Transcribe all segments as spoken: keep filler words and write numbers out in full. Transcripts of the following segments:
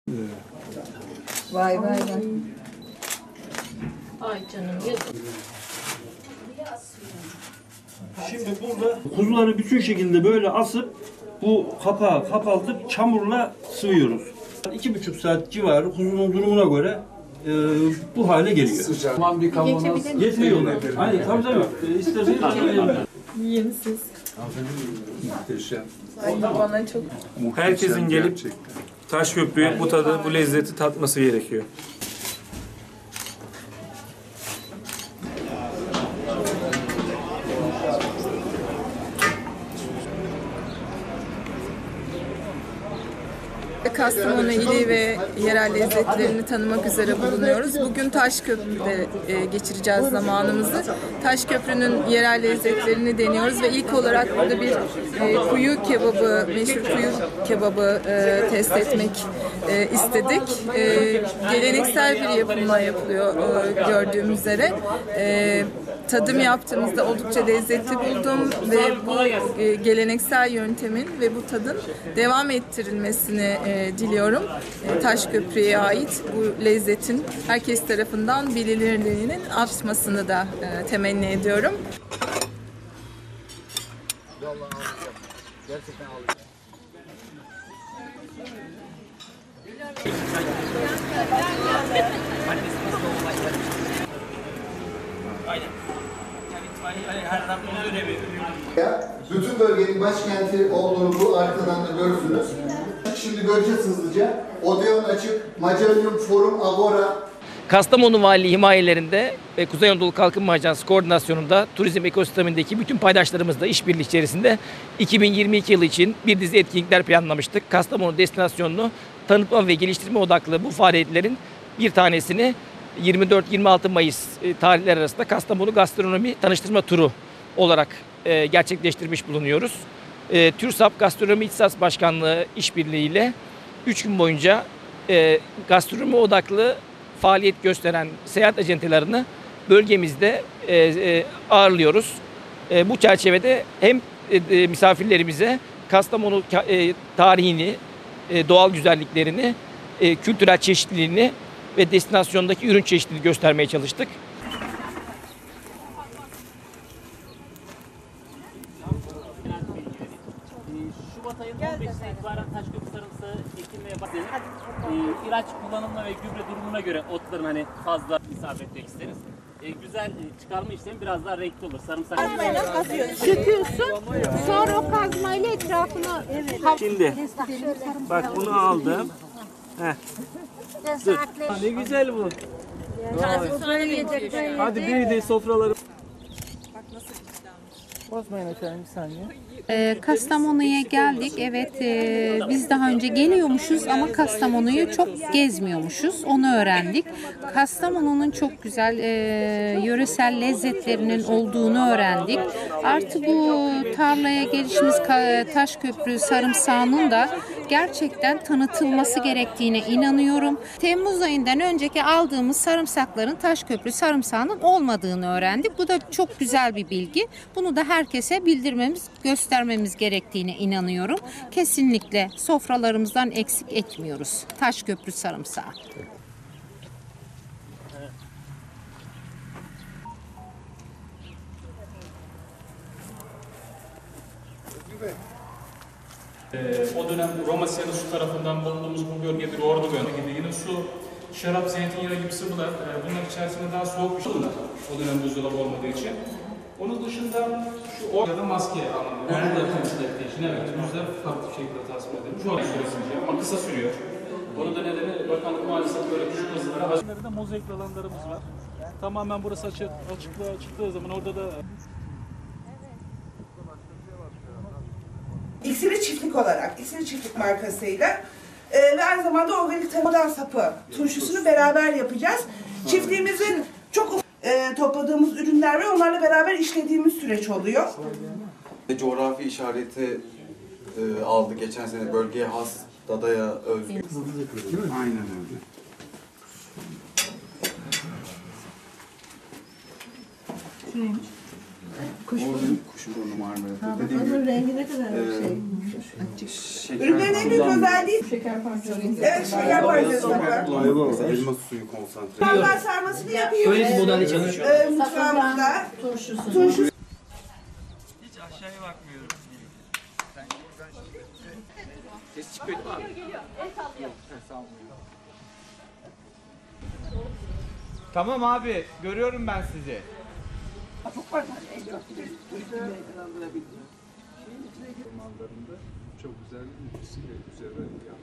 Vay vay vay. Ay canım yazık. Şimdi burada kuzuları bütün şekilde böyle asıp bu kapağı kapatıp çamurla sıvıyoruz. İki buçuk saat civarı kuzunun durumuna göre e, bu hale geliyor. Tamam bir kavanoz. Yetmiyorlar. Hayır tabii tabii. E, İsterseniz söyleyelim. Yiyin siz. Muhteşem. Ay bana çok. Herkesin gelip Gerçekten. Taşköprü'ye bu tadı, bu lezzeti tatması gerekiyor. Kastamonu ili ve yerel lezzetlerini tanımak üzere bulunuyoruz. Bugün Taşköprü'de e, geçireceğiz zamanımızı. Taşköprü'nün yerel lezzetlerini deniyoruz ve ilk olarak burada bir e, kuyu kebabı, meşhur kuyu kebabı e, test etmek e, istedik. E, geleneksel bir yapımla yapılıyor e, gördüğümüz üzere. E, Tadım yaptığımızda oldukça lezzetli buldum ve bu e, geleneksel yöntemin ve bu tadın devam ettirilmesini e, diliyorum. E, Taşköprü'ye ait bu lezzetin herkes tarafından bilinirliğinin artmasını da e, temenni ediyorum. Bütün bölgenin başkenti olduğunu bu arkadan da görürsünüz. Şimdi göreceğiz hızlıca. Odeon açık, Magellan Forum, Agora. Kastamonu Valiliği himayelerinde ve Kuzey Anadolu Kalkınma Ajansı koordinasyonunda turizm ekosistemindeki bütün paydaşlarımızla işbirliği içerisinde iki bin yirmi iki yılı için bir dizi etkinlikler planlamıştık. Kastamonu destinasyonunu tanıtma ve geliştirme odaklı bu faaliyetlerin bir tanesini yirmi dört yirmi altı Mayıs tarihleri arasında Kastamonu Gastronomi Tanıştırma Turu olarak e, gerçekleştirmiş bulunuyoruz. E, TÜRSAP Gastronomi İhtisas Başkanlığı işbirliğiyle üç gün boyunca e, gastronomi odaklı faaliyet gösteren seyahat acentelerini bölgemizde e, e, ağırlıyoruz. E, bu çerçevede hem e, misafirlerimize Kastamonu e, tarihini, e, doğal güzelliklerini, e, kültürel çeşitliliğini ve destinasyondaki ürün çeşitliliğini göstermeye çalıştık. Şubat ayının on beşine itibaren Taşköprü sarımsağı ekilmeye başlanır. Ee, ilaç kullanımına ve gübre durumuna göre otların hani fazla isabet etmek isteriz. Ee, güzel çıkarma işlemi biraz daha renkli olur. Sarımsak Söküyorsun. Sonra o kazmayla etrafını evet. Şimdi bak bunu aldım. Heh. Dur. Ne güzel bu. Hadi bir de sofraları. Bozmayın efendim bir saniye. Ee, Kastamonu'ya geldik. Evet, e, biz daha önce geliyormuşuz ama Kastamonu'yu çok gezmiyormuşuz. Onu öğrendik. Kastamonu'nun çok güzel e, yöresel lezzetlerinin olduğunu öğrendik. Artı bu tarlaya gelişimiz Taşköprü sarımsağının da gerçekten tanıtılması gerektiğine inanıyorum. Temmuz ayından önceki aldığımız sarımsakların Taşköprü sarımsağının olmadığını öğrendik. Bu da çok güzel bir bilgi. Bunu da herkese bildirmemiz, göstermemiz gerektiğine inanıyorum. Kesinlikle sofralarımızdan eksik etmiyoruz. Taşköprü sarımsağı. Ee, o dönem Roma Senası tarafından bulunduğumuz bu bölge bir ordu bölgesinde yine su, şarap, zeytinyağı gibi sıvılar, e, bunlar içerisinde daha soğuk bir şey var. O dönem buzdolabı olmadığı için. Onun dışında şu or ya da maske anlamında. Onu da temsil ettiği için evet, yüzler farklı şekilde tasvir edilmiş. O süresince ama kısa sürüyor. Onun da nedeni bakanlık maalesef böyle küçük hızlara hazır. Burada mozaik alanlarımız var. Tamamen burası açık, açıklığa çıktığı zaman orada da İksiri Çiftlik olarak, İksiri Çiftlik markasıyla e, ve aynı zamanda organik modern sapı turşusunu beraber yapacağız. Çiftliğimizin çok e, topladığımız ürünler ve onlarla beraber işlediğimiz süreç oluyor. Coğrafi işareti e, aldı geçen sene, bölgeye has, Dada'ya özgü. Aynen öyle. Neymiş? Kuş. Kuş burnu marmelatı. Onun rengi ne kadar şey. Şeker Ürünlerin en büyük özelliği Şeker parçası. evet şeker parçası var. Mesela elma suyu konsantre. Normal sarmasını yapıyoruz. Öyle bir modelde çalışıyor. Ee, mutfağımızda turşusu. Turşusu. Hiç aşağıya bakmıyorum. Ses çıkıyor değil mi abi? Tamam abi, görüyorum ben sizi. Çok güzel ülkesiyle üzerine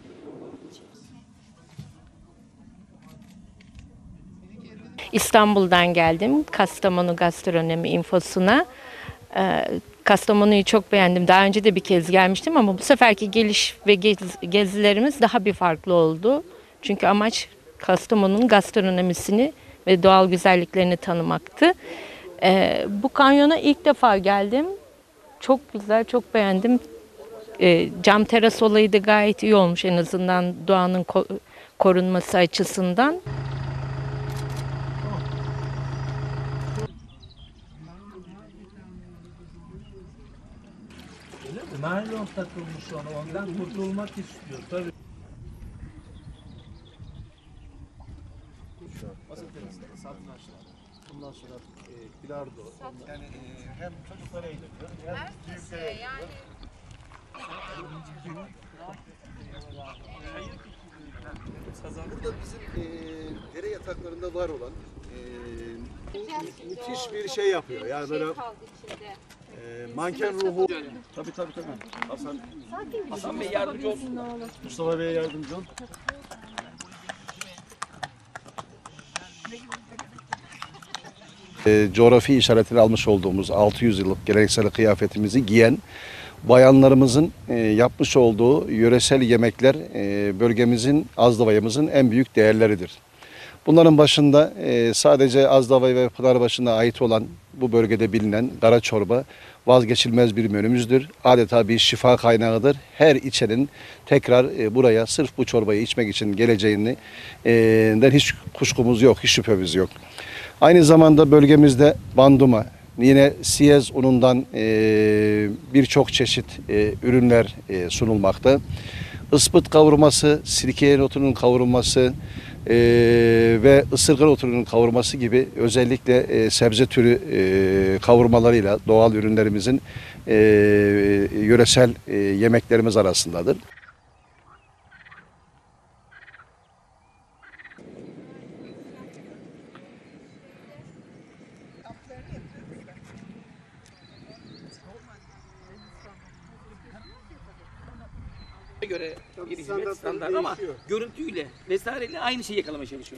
İstanbul'dan geldim Kastamonu Gastronomi Infosu'na. Ee, Kastamonu'yu çok beğendim. Daha önce de bir kez gelmiştim ama bu seferki geliş ve gez, gezilerimiz daha bir farklı oldu. Çünkü amaç Kastamonu'nun gastronomisini ve doğal güzelliklerini tanımaktı. Ee, bu kanyona ilk defa geldim. Çok güzel, çok beğendim. Ee, cam teras olayı da gayet iyi olmuş en azından doğanın ko- korunması açısından. Naylon takılmış ona, ondan kurtulmak istiyor tabii. Ondan sonra e, bilardo. Yani e, hem çocuklara eğleniyor hem büyüklere eğleniyor. Burada bizim e, dere yataklarında var olan e, müthiş bir şey yapıyor. Yani böyle e, manken ruhu. Tabii tabii tabii. Hasan, Hasan Bey yardımcı olsun. Mustafa Bey'e yardımcı ol. E, coğrafi işaretini almış olduğumuz altı yüz yıllık geleneksel kıyafetimizi giyen bayanlarımızın e, yapmış olduğu yöresel yemekler e, bölgemizin, Azdavaya'mızın en büyük değerleridir. Bunların başında e, sadece Azdavaya ve Pınarbaşı'na ait olan bu bölgede bilinen kara çorba vazgeçilmez bir menümüzdür. Adeta bir şifa kaynağıdır. Her içenin tekrar e, buraya sırf bu çorbayı içmek için geleceğinden e, hiç kuşkumuz yok, hiç şüphemiz yok. Aynı zamanda bölgemizde banduma, yine siyez unundan e, birçok çeşit e, ürünler e, sunulmakta. Ispıt kavurması, sirke otunun kavurması e, ve ısırgan otunun kavurması gibi özellikle e, sebze türü e, kavurmalarıyla doğal ürünlerimizin e, yöresel e, yemeklerimiz arasındadır. göre bir hizmet standart ama görüntüyle vesaireyle aynı şeyi yakalamaya çalışıyor.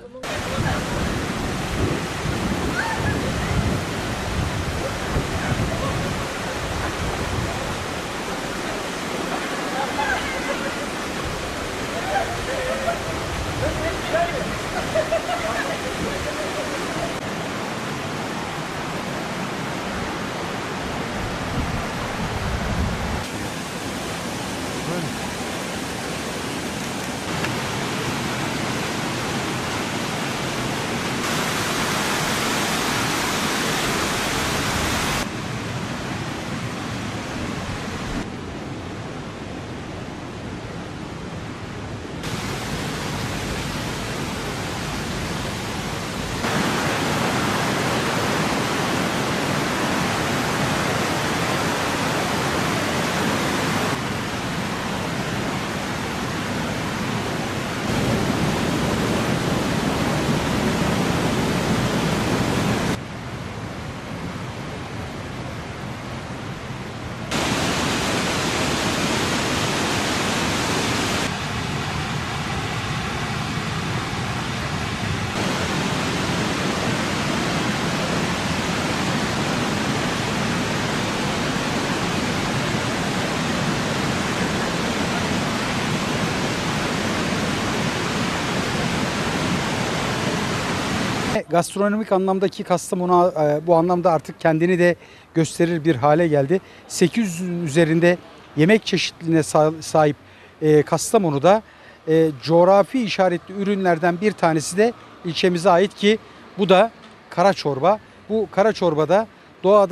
Gastronomik anlamdaki Kastamonu bu anlamda artık kendini de gösterir bir hale geldi. sekiz yüzün üzerinde yemek çeşitliliğine sahip Kastamonu'da coğrafi işaretli ürünlerden bir tanesi de ilçemize ait ki bu da kara çorba. Bu kara çorbada doğada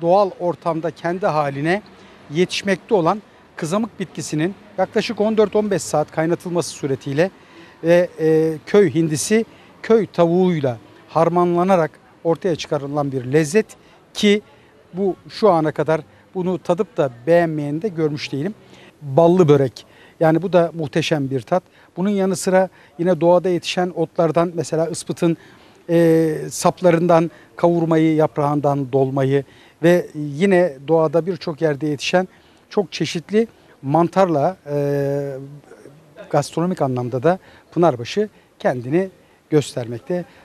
doğal ortamda kendi haline yetişmekte olan kızamık bitkisinin yaklaşık on dört on beş saat kaynatılması suretiyle ve e, köy hindisi köy tavuğuyla harmanlanarak ortaya çıkarılan bir lezzet ki bu şu ana kadar bunu tadıp da beğenmeyeni de görmüş değilim. Ballı börek. Yani bu da muhteşem bir tat. Bunun yanı sıra yine doğada yetişen otlardan mesela ıspıtın e, saplarından kavurmayı, yaprağından dolmayı ve yine doğada birçok yerde yetişen çok çeşitli mantarla e, gastronomik anlamda da Pınarbaşı kendini göstermekte.